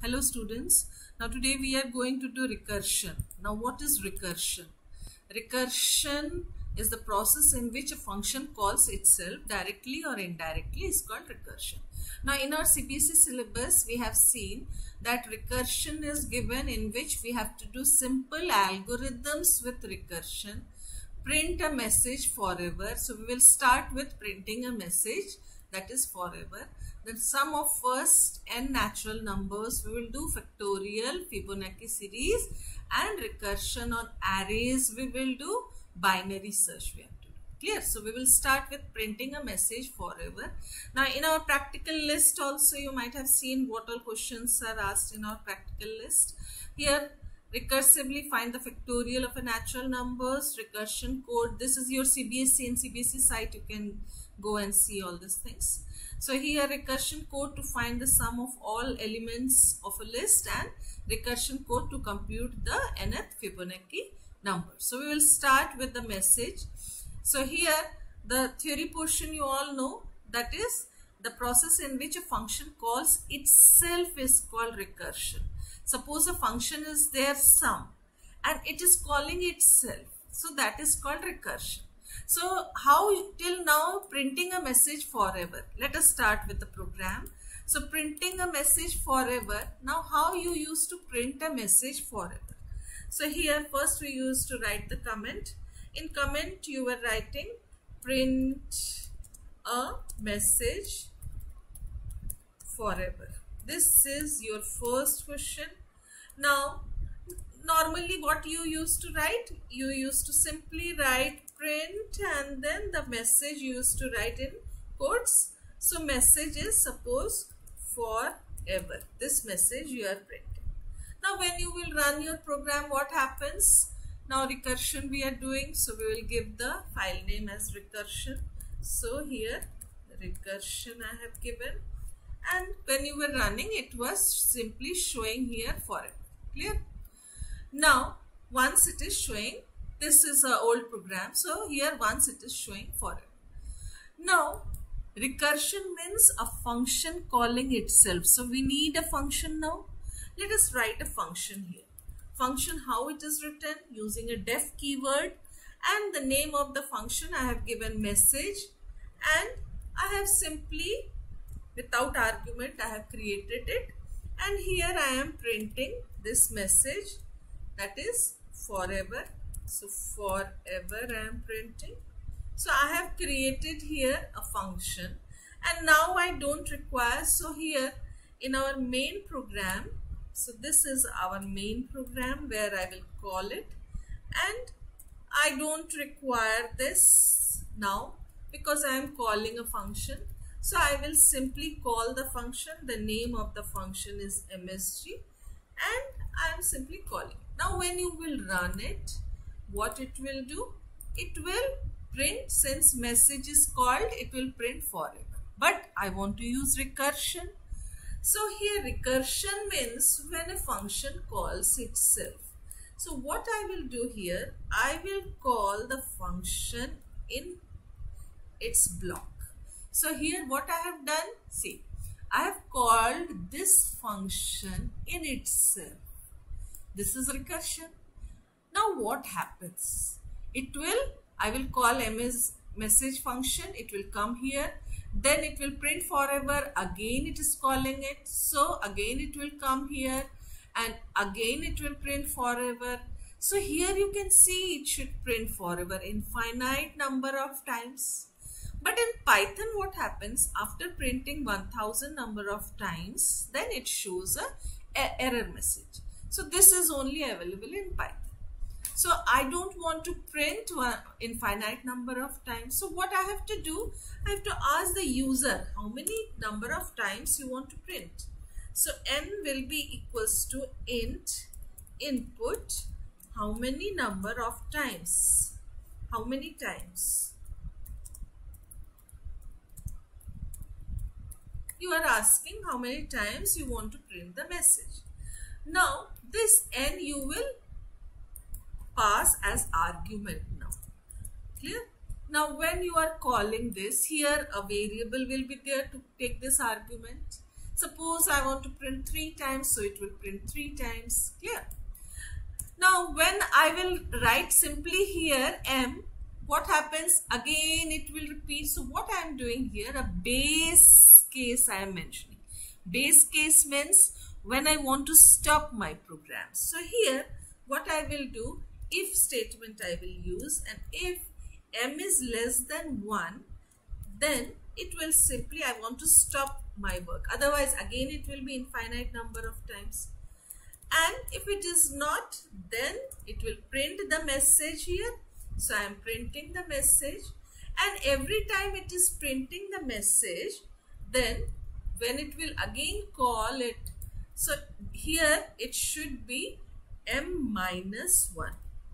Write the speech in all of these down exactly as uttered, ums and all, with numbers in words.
Hello students, now today we are going to do recursion. Now what is recursion? Recursion is the process in which a function calls itself directly or indirectly is called recursion. Now in our C B S E syllabus we have seen that recursion is given in which we have to do simple algorithms with recursion, print a message forever. So we will start with printing a message that is forever. Then sum of first n natural numbers, we will do factorial, Fibonacci series, and recursion on arrays we will do binary search we have to do. Clear? So we will start with printing a message forever. Now in our practical list also you might have seen what all questions are asked in our practical list. Here recursively find the factorial of a natural numbers, recursion code. This is your C B S E and C B S E site, you can go and see all these things. So here recursion code to find the sum of all elements of a list and recursion code to compute the nth Fibonacci number. So we will start with the message. So here the theory portion you all know, that is the process in which a function calls itself is called recursion. Suppose a function is there sum and it is calling itself, so that is called recursion. So how till now printing a message forever? Let us start with the program. So printing a message forever. Now how you used to print a message forever? So here first we used to write the comment. In comment you were writing print a message forever. This is your first question. Now normally what you used to write? You used to simply write print and then the message you used to write in quotes. So message is suppose forever. This message you are printing. Now when you will run your program, what happens? Now recursion we are doing, so we will give the file name as recursion. So here recursion I have given, and when you were running it was simply showing here forever. Clear? Now once it is showing, this is an old program, so here once it is showing forever. Now recursion means a function calling itself. So we need a function now. Let us write a function here. Function, how it is written? Using a def keyword, and the name of the function I have given message, and I have simply without argument I have created it, and here I am printing this message, that is forever. So forever I am printing. So I have created here a function, and now I don't require, so here in our main program, so this is our main program where I will call it, and I don't require this now because I am calling a function. So I will simply call the function. The name of the function is M S G and I am simply calling it. Now when you will run it, what it will do? It will print, since message is called, it will print forever. But I want to use recursion. So here recursion means when a function calls itself. So what I will do here, I will call the function in its block. So here what I have done, see, I have called this function in itself. This is recursion. Now what happens? It will, I will call ms message function, it will come here, then it will print forever, again it is calling it, so again it will come here, and again it will print forever. So here you can see it should print forever infinite number of times. But in Python what happens? After printing one thousand number of times, then it shows a, a error message. So this is only available in Python. So I don't want to print one infinite number of times. So what I have to do, I have to ask the user how many number of times you want to print. So n will be equals to int input, how many number of times, how many times. You are asking how many times you want to print the message. Now this n you will pass as argument now. Clear? Now when you are calling this, here a variable will be there to take this argument. Suppose I want to print three times, so it will print three times. Clear? Now when I will write simply here M, what happens? Again it will repeat. So what I am doing here, a base case I am mentioning. Base case means when I want to stop my program. So here what I will do, if statement I will use, and if M is less than one, then it will simply, I want to stop my work. Otherwise again it will be infinite number of times. And if it is not, then it will print the message here. So I am printing the message, and every time it is printing the message, then when it will again call it, so here it should be M minus one.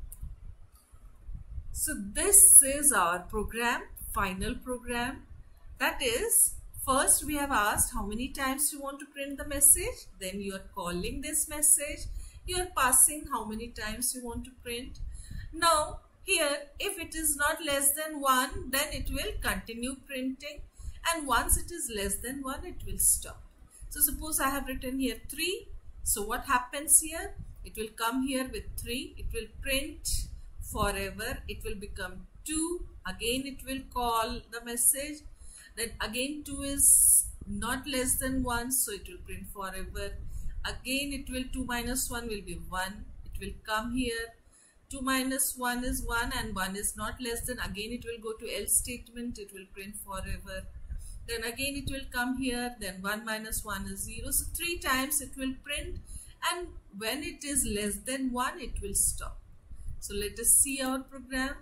So this is our program, final program. That is, first we have asked how many times you want to print the message, then you are calling this message, you are passing how many times you want to print. Now here, if it is not less than one, then it will continue printing, and once it is less than one, it will stop. So suppose I have written here three. So what happens here? It will come here with three. It will print forever. It will become two. Again it will call the message. Then again two is not less than one, so it will print forever. Again it will, two minus one will be one. It will come here. two minus one is one, and one is not less than. Again it will go to else statement. It will print forever. Then again it will come here. Then one minus one is zero. So three times it will print, and when it is less than one, it will stop. So let us see our program.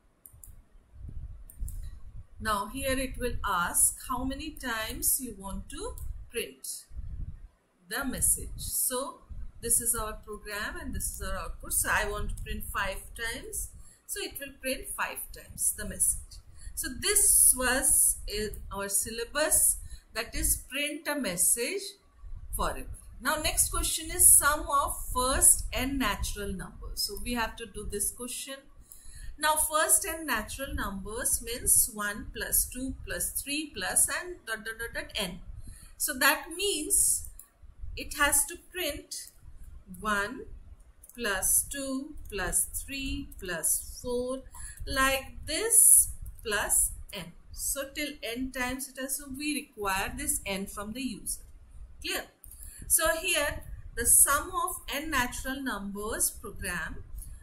Now here it will ask how many times you want to print the message. So this is our program and this is our output. So I want to print five times. So it will print five times the message. So this was our syllabus, that is print a message forever. Now next question is sum of first n natural numbers. So we have to do this question. Now first n natural numbers means one plus two plus three plus and dot dot dot dot n. So that means it has to print one plus two plus three plus four like this plus n. So till n times it has, so we require this n from the user. Clear? So here the sum of n natural numbers program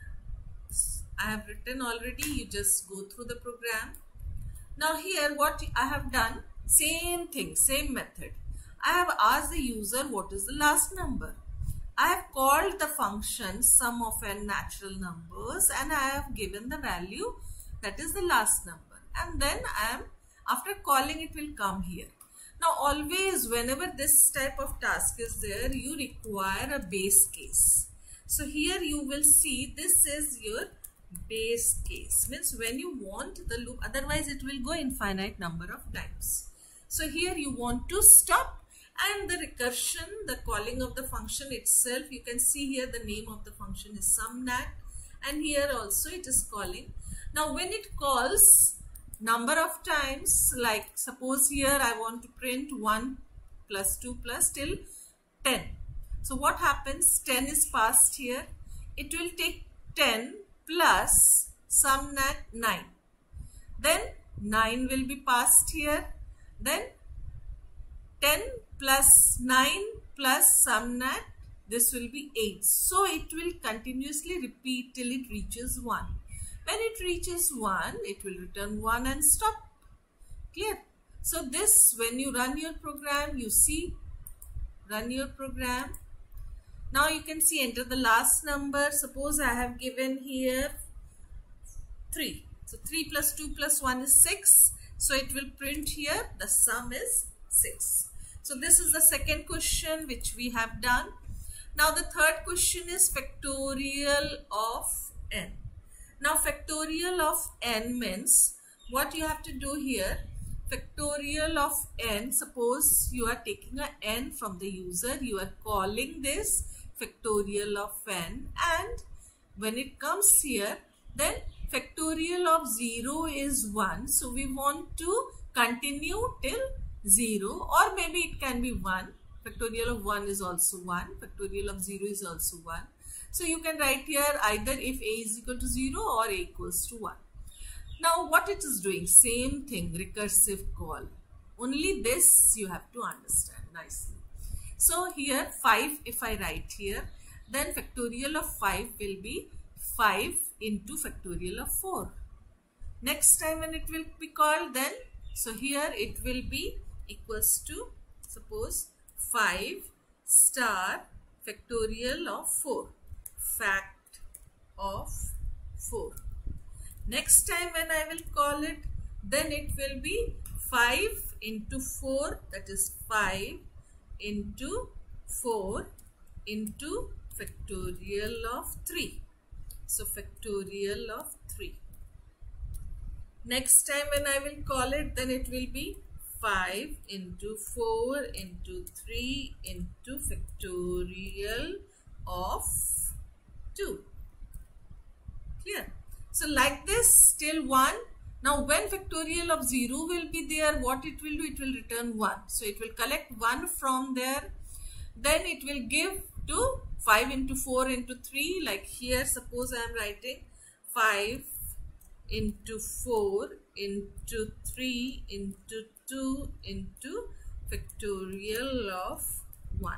I have written already. You just go through the program. Now here what I have done, same thing, same method. I have asked the user what is the last number. I have called the function sum of n natural numbers and I have given the value, that is the last number, and then I am, after calling, it will come here. Now always whenever this type of task is there, you require a base case. So here you will see this is your base case, means when you want the loop, otherwise it will go infinite number of times. So here you want to stop, and the recursion, the calling of the function itself, you can see here the name of the function is sumnat, and here also it is calling. Now when it calls number of times, like suppose here I want to print one plus two plus till ten. So what happens, ten is passed here, it will take ten plus sumnat nine, then nine will be passed here, then ten plus nine plus sumnat, this will be eight. So it will continuously repeat till it reaches one. When it reaches one, it will return one and stop. Clear? So this, when you run your program, you see, run your program. Now you can see, enter the last number. Suppose I have given here three. So three plus two plus one is six. So it will print here, the sum is six. So this is the second question which we have done. Now the third question is factorial of n. Now factorial of n means what you have to do here. Factorial of n, suppose you are taking a n from the user, you are calling this factorial of n, and when it comes here, then factorial of zero is one. So we want to continue till zero, or maybe it can be one. Factorial of one is also one. Factorial of zero is also one. So you can write here either if a is equal to zero or a equals to one. Now what it is doing? Same thing, recursive call. Only this you have to understand nicely. So here five, if I write here, then factorial of five will be five into factorial of four. Next time when it will be called, then so here it will be equals to, suppose, five star factorial of four. Fact of four. Next time when I will call it, then it will be five into four, that is five into four into factorial of three. So factorial of three. Next time when I will call it, then it will be five into four into three into factorial of two. Clear? So like this till one. Now when factorial of zero will be there, what it will do? It will return one. So it will collect one from there. Then it will give to five into four into three. Like here, suppose I am writing five into four into three into two into factorial of one.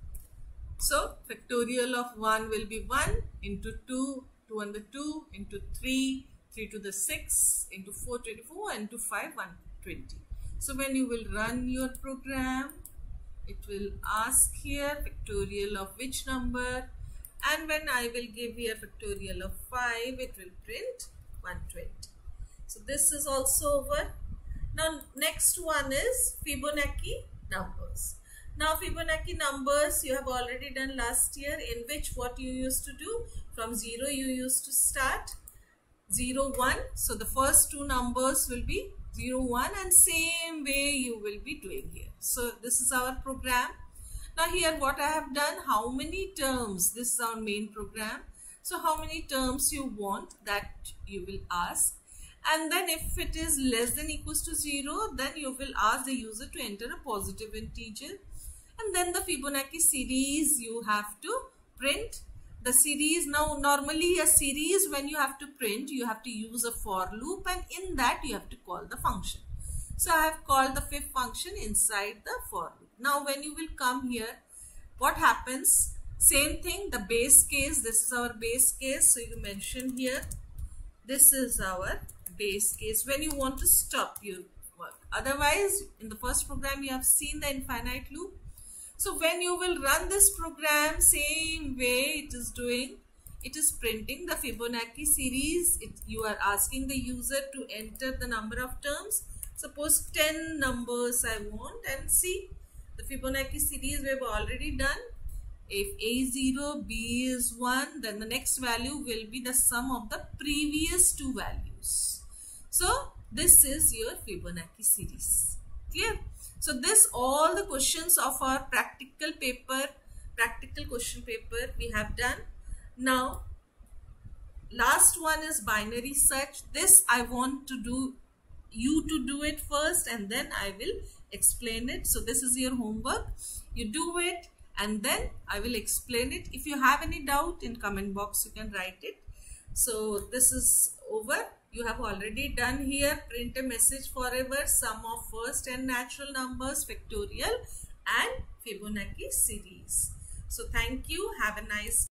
So factorial of one will be one into two, two on the two into three, three to the six into four, twenty-four, and to five, one hundred twenty. So when you will run your program, it will ask here factorial of which number, and when I will give here factorial of five, it will print one hundred twenty. So this is also over. Now next one is Fibonacci numbers. Now Fibonacci numbers you have already done last year, in which what you used to do, from zero you used to start, zero, one. So the first two numbers will be zero, one, and same way you will be doing here. So this is our program. Now here what I have done, how many terms, this is our main program. So how many terms you want, that you will ask. And then if it is less than equals to zero, then you will ask the user to enter a positive integer. And then the Fibonacci series you have to print. The series, now normally a series when you have to print, you have to use a for loop, and in that you have to call the function. So I have called the fifth function inside the for loop. Now when you will come here, what happens? Same thing, the base case, this is our base case. So you mention here, this is our base case when you want to stop your work. Otherwise, in the first program you have seen the infinite loop. So when you will run this program, same way it is doing, it is printing the Fibonacci series. It, you are asking the user to enter the number of terms. Suppose ten numbers I want, and see the Fibonacci series we have already done. If A is zero, B is one, then the next value will be the sum of the previous two values. So this is your Fibonacci series. Clear? So this all the questions of our practical paper, practical question paper we have done. Now last one is binary search. This I want to do you to do it first, and then I will explain it. So this is your homework. You do it and then I will explain it. If you have any doubt, in comment box you can write it. So this is over. You have already done here print a message forever, sum of first and natural numbers, factorial, and Fibonacci series. So thank you. Have a nice